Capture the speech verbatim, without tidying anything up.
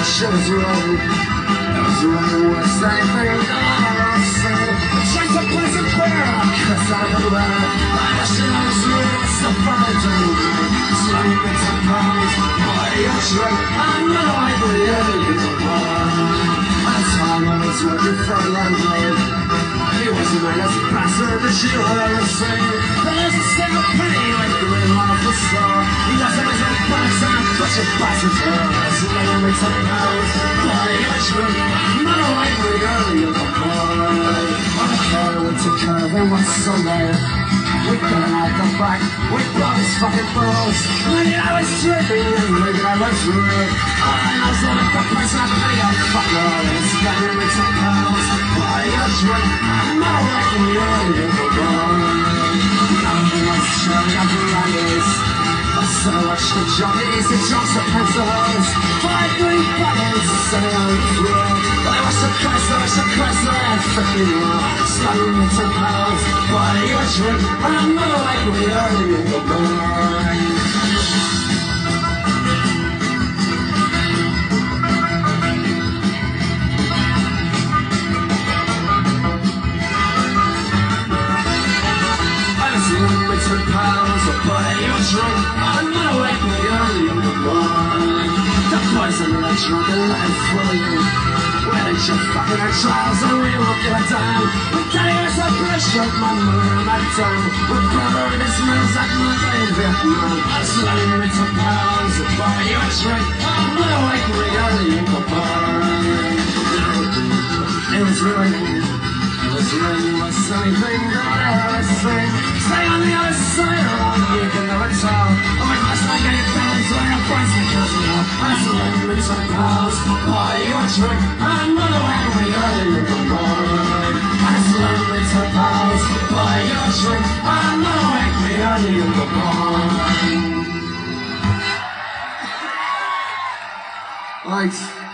shit was wrong. It was wrong, the worst anything that I ever seen. I tried to place it clear, I cussed out of the letter. I wish that I was real, it's the fun to me. Slowly makes a promise, boy, you're true. I'm not like the other you are. At the time I was working for a landlord. He was the meanest bastard that you ever seen. There's a single penny like the rim off the store. He wasn't his own person, but you bastard girl. That's the way he makes a house. Boy, you're true. I'm not like the other you are. On the car, I went to curve and was so late. We got out the back, we brought his fucking balls. When I was tripping, when I was rude. All I know is that the person I pay a fuck all. It's got to make some pounds. Boy, you're true. I'm not like the other you are. Nothing was showing up around this. So much the jockeys, the drums, the pencils. Five green buttons, setting on the floor. I was so close, I was so close, I had fucking war. Slowly into pounds, boy, you're true. I'm not like the other you are. Limited powers, oh boy, you're drunk. I'm not awake when you're in the morning. The poison and the drunk and life for you. Where did you fucking our trials and we won't give a damn. We're telling us a brush up my moon and my tongue. We're brother in his moons like mother in Vietnam. I'm limited powers, oh boy, you're drunk. I'm not awake when you're in the morning. It was raining. It was raining, was anything that I ever seen. Stay on the other side or on you can never tell. Oh my gosh, I got your feelings when your voice because you know I'm surrounded some pals. Boy, you're true. I'm not away when you're in the morning. I'm surrounded some pals. Boy, you're true. I'm not away when you're in the morning. Right.